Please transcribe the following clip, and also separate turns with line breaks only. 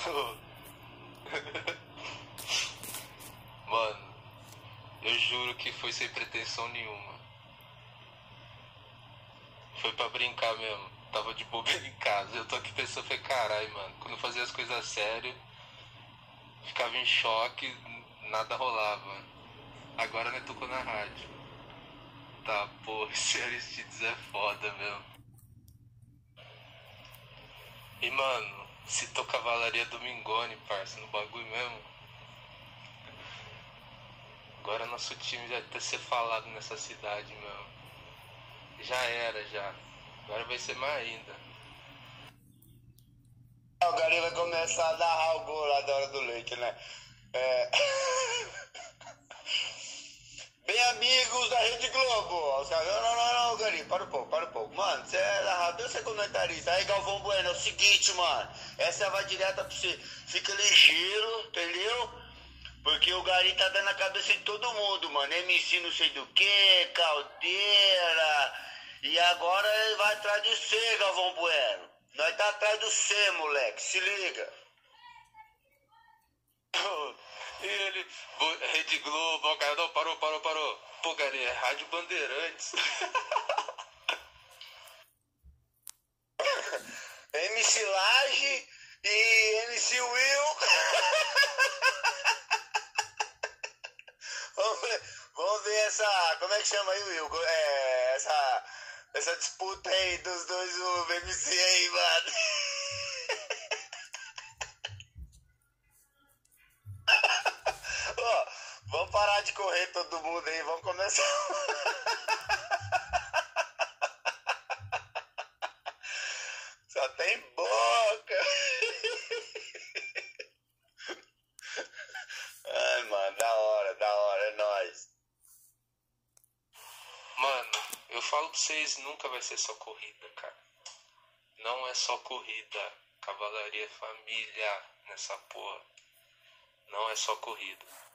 Mano, eu juro que foi sem pretensão nenhuma. Foi pra brincar mesmo. Tava de bobeira em casa. Eu tô aqui pensando, falei, carai, mano. Quando eu fazia as coisas sério, ficava em choque, nada rolava. Agora né, tocou na rádio. Tá, porra, esse Aristides é foda mesmo. E mano, citou Cavalaria Domingoni, parça, no bagulho mesmo. Agora nosso time já deve ser falado nessa cidade mesmo. Já era, já. Agora vai ser mais ainda.
O Gari vai começar a narrar o gol lá da hora do leite, né? É... Bem amigos da Rede Globo. Não, Gari, para um pouco. Mano, você é narrador, você é comentarista. Aí, Galvão Bueno, é o seguinte, mano. Essa vai direta pra você. Fica ligeiro, entendeu? Porque o Gari tá dando a cabeça de todo mundo, mano. MC não sei do que, Caldeira. E agora ele vai atrás de você, Galvão Bueno. Nós tá atrás do C, moleque. Se liga.
E ele, Rede Globo, o cara, não, parou. Pô, cara, é Rádio Bandeirantes.
MC Laje e MC Will. Vamos ver essa. Como é que chama aí, Will? Essa disputa aí dos dois, o MC aí, mano. Ó, vamos parar de correr todo mundo aí, vamos começar. Só tem boca. Ai, mano, da hora, é nóis.
Mano, eu falo pra vocês, nunca vai ser só corrida, cara. Não é só corrida. Cavalaria é família nessa porra. Não é só corrida.